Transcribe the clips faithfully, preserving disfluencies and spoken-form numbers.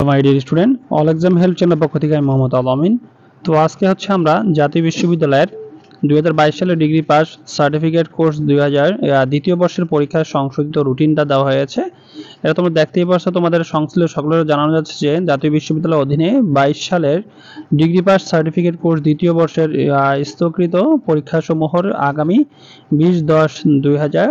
মাই dear student, all exam help channel পক্ষ থেকে আমি মোহাম্মদ আল আমিন। তো আজকে হচ্ছে আমরা জাতীয় বিশ্ববিদ্যালয়ের দুই হাজার বাইশ সালে ডিগ্রি পাস সার্টিফিকেট কোর্স দুই হাজার দ্বিতীয় বর্ষের পরীক্ষার সংশোধিত রুটিনটা দেওয়া হয়েছে। এটা তোমরা দেখতেই পাচ্ছ, তোমাদের সংশ্লিষ্ট সকলের জানানো যাচ্ছে যে জাতীয় বিশ্ববিদ্যালয়ের অধীনে বাইশ সালের ডিগ্রি পাস সার্টিফিকেট কোর্স দ্বিতীয় বর্ষের স্থগিত পরীক্ষাসমূহের আগামী বিশ দশ দুই হাজার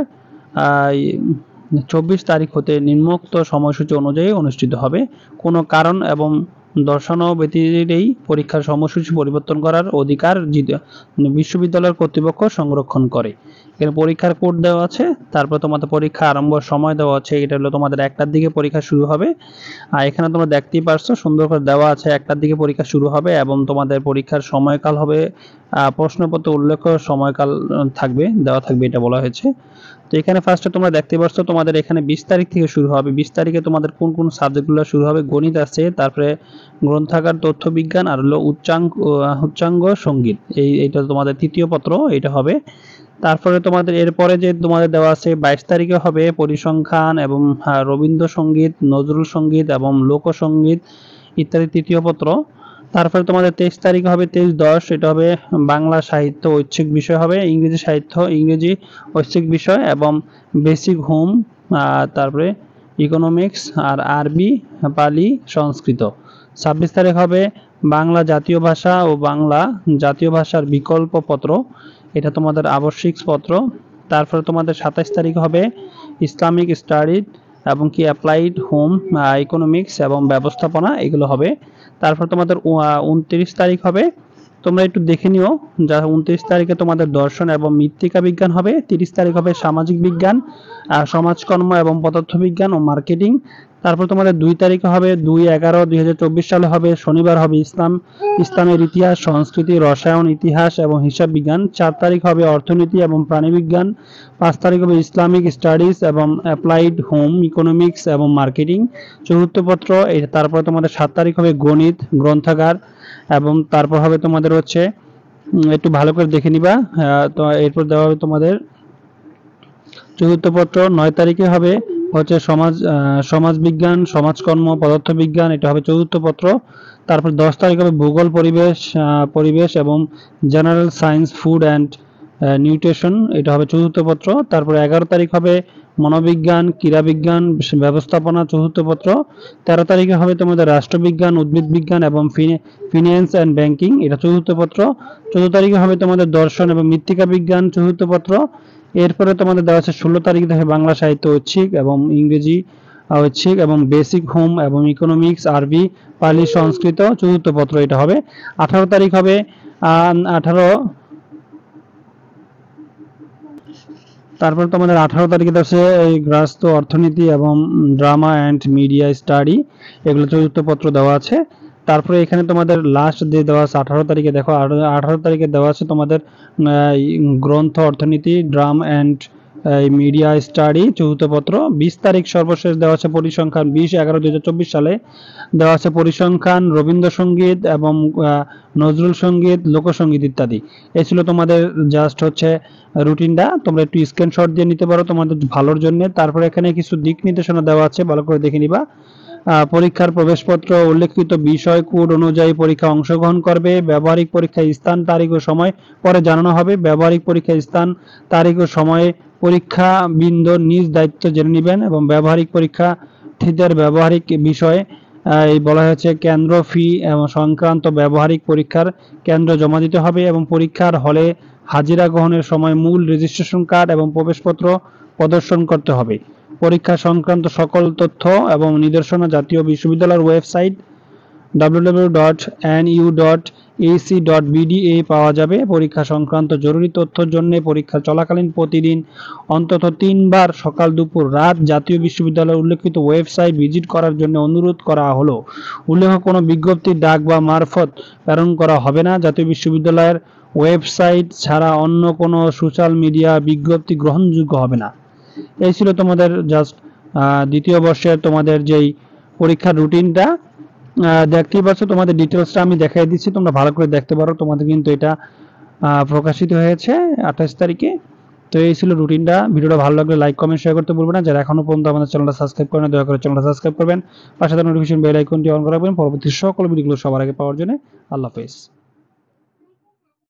চব্বিশ তারিখ হতে নিম্নোক্ত সময়সূচি অনুযায়ী অনুষ্ঠিত হবে। কোনো কারণ এবং দর্শানো ব্যতিরেই পরীক্ষার সময়সূচি পরিবর্তন করার অধিকার বিশ্ববিদ্যালয়ের কর্তৃপক্ষ সংরক্ষণ করে। এখানে পরীক্ষার কোড দেওয়া আছে, তারপর তোমাদের পরীক্ষা আরম্ভ সময় দেওয়া আছে। এটা হলো তোমাদের একটার দিকে পরীক্ষা শুরু হবে। আর এখানে তোমরা দেখতেই পারছো সুন্দর করে দেওয়া আছে, একটার দিকে পরীক্ষা শুরু হবে এবং তোমাদের পরীক্ষার সময়কাল হবে প্রশ্নপত্র উল্লেখ সময়কাল থাকবে, দেওয়া থাকবে, এটা বলা হয়েছে। তো এখানে ফার্স্টে তোমরা দেখতে পাচ্ছ তোমাদের এখানে বিশ তারিখ থেকে শুরু হবে। বিশ তারিখে তোমাদের কোন কোন সাবজেক্টগুলো শুরু হবে? গণিত আছে, তারপরে গ্রন্থাগার, তথ্য বিজ্ঞান আর হলো উচ্চাঙ্গ উচ্চাঙ্গ সঙ্গীত। এই এইটা তোমাদের তৃতীয় পত্র, এটা হবে। তারপরে তোমাদের এরপরে যে তোমাদের দেওয়া আছে বাইশ তারিখে হবে পরিসংখ্যান এবং রবীন্দ্রসঙ্গীত, নজরুল সঙ্গীত এবং লোকসঙ্গীত ইত্যাদি তৃতীয় পত্র। তারপরে তোমাদের তেইশ তারিখে হবে তেইশ দশ, এটা হবে বাংলা সাহিত্য ঐচ্ছিক বিষয় হবে, ইংরেজি সাহিত্য ইংরেজি ঐচ্ছিক বিষয় এবং বেসিক হোম, তারপরে ইকোনমিক্স আর আরবি পালি সংস্কৃত। ছাব্বিশ তারিখ হবে বাংলা জাতীয় ভাষা ও বাংলা জাতীয় ভাষার বিকল্প পত্র, এটা তোমাদের আবশ্যিক পত্র। তারপরে তোমাদের সাতাশ তারিখ হবে ইসলামিক স্টাডি এবং কি অ্যাপ্লাইড হোম ইকোনমিক্স এবং ব্যবস্থাপনা, এগুলো হবে। তারপর তোমাদের উনত্রিশ তারিখ হবে, তোমরা একটু দেখে নিও, যা উনত্রিশ তারিখে তোমাদের দর্শন এবং মৃত্তিকা বিজ্ঞান হবে। তিরিশ তারিখ হবে সামাজিক বিজ্ঞান, সমাজকর্ম এবং পদার্থ বিজ্ঞান ও মার্কেটিং। তারপর তোমাদের দুই তারিখে হবে দুই এগারো দুই হাজার চব্বিশ সালে হবে শনিবার হবে ইসলাম ইসলামের ইতিহাস, সংস্কৃতি, রসায়ন, ইতিহাস এবং হিসাব বিজ্ঞান। চার তারিখ হবে অর্থনীতি এবং প্রাণীবিজ্ঞান। পাঁচ তারিখ হবে ইসলামিক স্টাডিজ এবং অ্যাপ্লাইড হোম ইকোনমিক্স এবং মার্কেটিং চতুর্থ পত্র। তারপর তোমাদের সাত তারিখ হবে গণিত, গ্রন্থাগার এবং তারপর হবে তোমাদের হচ্ছে একটু ভালো করে দেখে নিবা। তো এরপর দেওয়া হবে তোমাদের চতুর্থ পত্র। নয় তারিখে হবে হচ্ছে সমাজ সমাজ বিজ্ঞান, সমাজকর্ম, পদার্থ বিজ্ঞান, এটা হবে চতুর্থ পত্র। তারপর দশ তারিখ হবে ভূগোল, পরিবেশ পরিবেশ এবং general science, food and nutrition, এটা হবে চতুর্থ পত্র। তারপর এগারো তারিখ হবে মনোবিজ্ঞান, ক্রীড়াবিজ্ঞান, ব্যবস্থাপনা চতুর্থ পত্র। তেরো তারিখে হবে তোমাদের রাষ্ট্রবিজ্ঞান, উদ্ভিদ বিজ্ঞান এবং ফিন্যান্স অ্যান্ড ব্যাংকিং, এটা চতুর্থ পত্র। চৌদ্দ তারিখে হবে তোমাদের দর্শন এবং মৃত্তিকা বিজ্ঞান চতুর্থ পত্র। এরপরে তোমাদের দেওয়া আছে ষোলো তারিখ থেকে বাংলা সাহিত্য ঐচ্ছিক এবং ইংরেজি ঐচ্ছিক এবং বেসিক হোম এবং ইকোনমিক্স, আরবি পালি সংস্কৃত চতুর্থ পত্র, এটা হবে। আঠারো তারিখ হবে আঠারো তারপর তোমাদের আঠারো তারিখে আছে এই গ্রাস্ত অর্থনীতি এবং ড্রামা অ্যান্ড মিডিয়া স্টাডি, এগুলো চতুর্থ পত্র দেওয়া আছে। তারপরে এখানে তোমাদের লাস্ট যে দেওয়া আছে আঠারো তারিখে, দেখো আঠারো তারিখে দেওয়া আছে তোমাদের গ্রন্থ অর্থনীতি, ড্রাম অ্যান্ড মিডিয়া স্টাডি চতুর্থ পত্র। বিশ তারিখ সর্বশেষ দেওয়া আছে পরিসংখ্যান, বিশ এগারো দুই হাজার চব্বিশ সালে দেওয়া আছে পরিসংখ্যান, রবীন্দ্রসঙ্গীত এবং নজরুল সঙ্গীত, লোকসঙ্গীত ইত্যাদি। এই ছিল তোমাদের জাস্ট হচ্ছে রুটিনটা, তোমরা একটু স্ক্রিনশট দিয়ে নিতে পারো তোমাদের ভালোর জন্য। তারপরে এখানে কিছু দিক নির্দেশনা দেওয়া আছে, ভালো করে দেখে নিবা। পরীক্ষার প্রবেশপত্র উল্লেখিত বিষয় কোড অনুযায়ী পরীক্ষা অংশগ্রহণ করবে। ব্যবহারিক পরীক্ষার স্থান, তারিখ ও সময় পরে জানানো হবে। ব্যবহারিক পরীক্ষার স্থান, তারিখ ও সময়ে পরীক্ষা বিন্দু নিজ দায়িত্ব জেনে নেবেন এবং ব্যবহারিক পরীক্ষার্থীদের ব্যবহারিক বিষয়ে এই বলা হয়েছে কেন্দ্র ফি এবং সংক্রান্ত ব্যবহারিক পরীক্ষার কেন্দ্র জমা দিতে হবে এবং পরীক্ষার হলে হাজিরা গ্রহণের সময় মূল রেজিস্ট্রেশন কার্ড এবং প্রবেশপত্র প্রদর্শন করতে হবে। পরীক্ষা সংক্রান্ত সকল তথ্য এবং নির্দেশনা জাতীয় বিশ্ববিদ্যালয়ের website W W W dot N U dot A C dot B D এ পাওয়া যাবে। পরীক্ষা সংক্রান্ত জরুরি তথ্যের জন্য পরীক্ষা চলাকালীন প্রতিদিন অন্তত তিনবার সকাল, দুপুর, রাত জাতীয় বিশ্ববিদ্যালয়ের উল্লেখিত ওয়েবসাইট ভিজিট করার জন্য অনুরোধ করা হলো। উল্লেখ কোনো বিজ্ঞপ্তি ডাক বা মারফত প্রেরণ করা হবে না। জাতীয় বিশ্ববিদ্যালয়ের ওয়েবসাইট ছাড়া অন্য কোনো সোশ্যাল মিডিয়া বিজ্ঞপ্তি গ্রহণযোগ্য হবে না। এই ছিল তোমাদের জাস্ট দ্বিতীয় বর্ষের তোমাদের যেই পরীক্ষার রুটিনটা। দেখতেই পাচ্ছ তোমাদের ডিটেলসটা আমি দেখাই দিচ্ছি, তোমরা ভালো করে দেখতে পারো। তোমাদের কিন্তু এটা প্রকাশিত হয়েছে আঠাশ তারিখে। তো এই ছিল রুটিনটা। ভিডিওটা ভালো লাগলে লাইক কমেন্ট শেয়ার করতে ভুলবেন না। যারা এখনো পর্যন্ত আমাদের চ্যানেলটা সাবস্ক্রাইব করেন না দয়া করে চ্যানেলটা সাবস্ক্রাইব করবেন, পাশে থাকা নোটিফিকেশন বেল আইকনটি অন করে রাখবেন পরবর্তী সকল ভিডিওগুলো সবার আগে পাওয়ার জন্য। আল্লাহ হাফেজ।